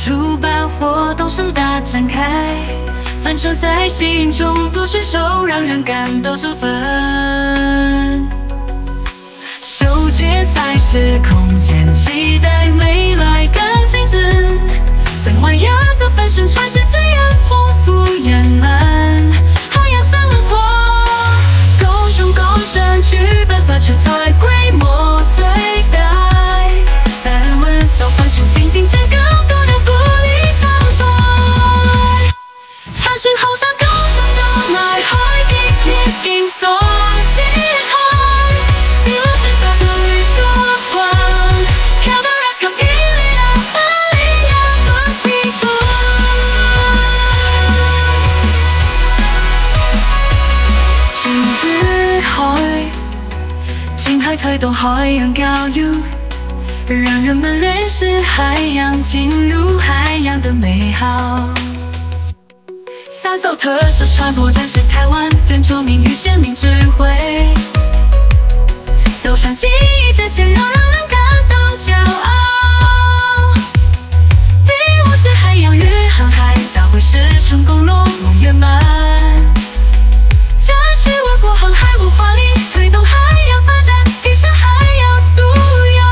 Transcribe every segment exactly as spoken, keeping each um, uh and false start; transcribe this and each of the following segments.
主办活动盛大展开，帆船在心中多水手，让人感到振奋。首届赛事空前期待，未来更精致。三万亚洲翻身船世之眼，丰富圆满。海洋生活，狗熊狗神剧本发全才规模最大。三万艘帆船进行至更多的玻璃长船，帆船后上高声的呐喊，一片金色惊海，希望是大的一朵花。飘到 Let's go 伊利亚，巴利亚多起船。金之海，近海推动海洋教育，让人们认识海洋，进入海洋的美好。三艘特色船舶展示台湾原住民与先民智慧，艘船技艺展现，让人感到骄傲。第五届海洋日航海大会是成功落幕圆满，展示我国航海文化力，推动海洋发展，提升海洋素养。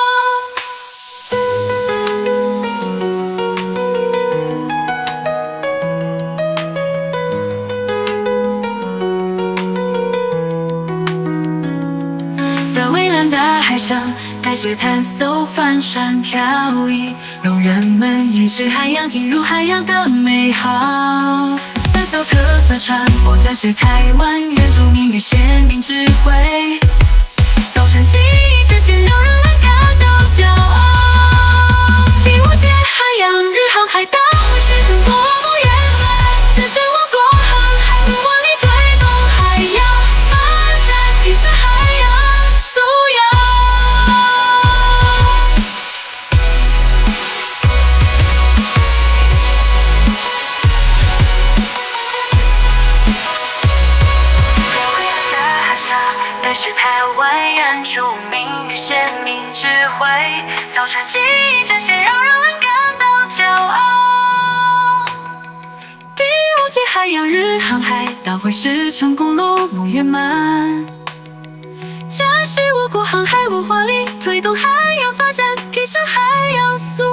在蔚蓝的海上，开始探索帆船漂移，让人们认识海洋，进入海洋的美好。三艘特色船舶展示台湾原住民与先民智慧，艘船技艺展现，让人们感到骄傲。第五届海洋日航海大会是成落幕圆满，展示我国航海文化力，推动海洋发展，提升海洋素养。认识台湾原住民与先民智慧，艘船技艺展现，让人们感到骄傲。第五届海洋日航海大会是成功落幕圆满，展示我国航海文化力，推动海洋发展，提升海洋素